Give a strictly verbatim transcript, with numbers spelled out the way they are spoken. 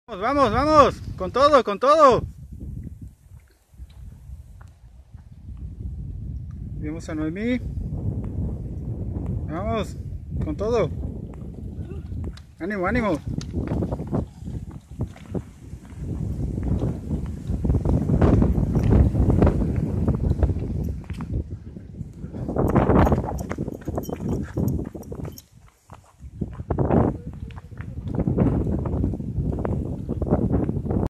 Vamos, vamos, con todo, con todo. Vemos a Noemí. Vamos, con todo. Ánimo, ánimo.